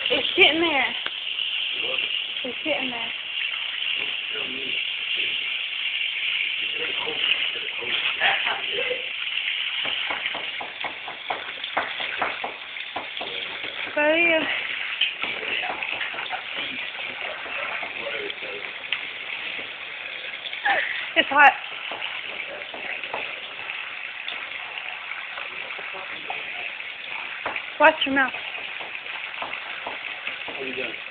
It's getting there. It's getting there. But it's hot. Watch your mouth. What are you doing?